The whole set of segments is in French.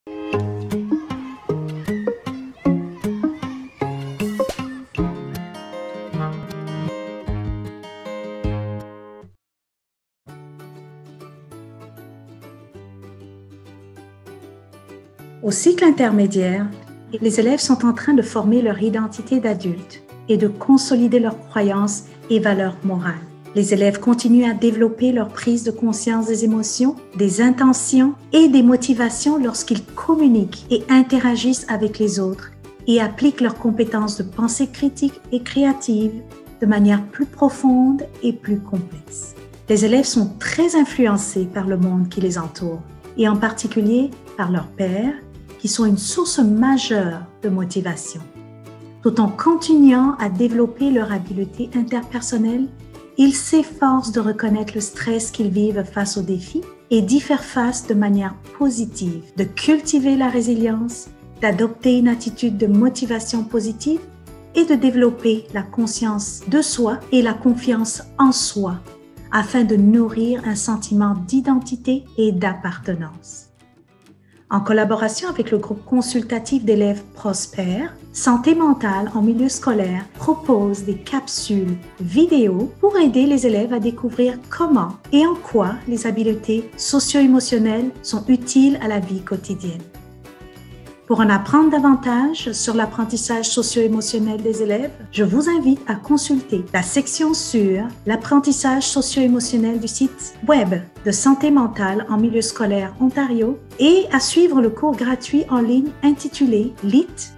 Au cycle intermédiaire, les élèves sont en train de former leur identité d'adulte et de consolider leurs croyances et valeurs morales. Les élèves continuent à développer leur prise de conscience des émotions, des intentions et des motivations lorsqu'ils communiquent et interagissent avec les autres et appliquent leurs compétences de pensée critique et créative de manière plus profonde et plus complexe. Les élèves sont très influencés par le monde qui les entoure et en particulier par leurs pairs, qui sont une source majeure de motivation. Tout en continuant à développer leur habileté interpersonnelle, ils s'efforcent de reconnaître le stress qu'ils vivent face aux défis et d'y faire face de manière positive, de cultiver la résilience, d'adopter une attitude de motivation positive et de développer la conscience de soi et la confiance en soi afin de nourrir un sentiment d'identité et d'appartenance. En collaboration avec le groupe consultatif d'élèves prospères, Santé mentale en milieu scolaire propose des capsules vidéo pour aider les élèves à découvrir comment et en quoi les habiletés socio-émotionnelles sont utiles à la vie quotidienne. Pour en apprendre davantage sur l'apprentissage socio-émotionnel des élèves, je vous invite à consulter la section sur l'apprentissage socio-émotionnel du site web de Santé mentale en milieu scolaire Ontario et à suivre le cours gratuit en ligne intitulé LIT-SM :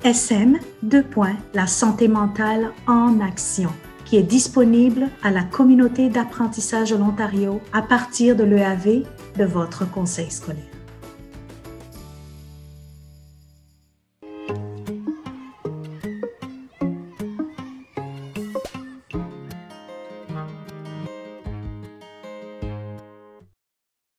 La santé mentale en action, qui est disponible à la communauté d'apprentissage de l'Ontario à partir de l'EAV de votre conseil scolaire.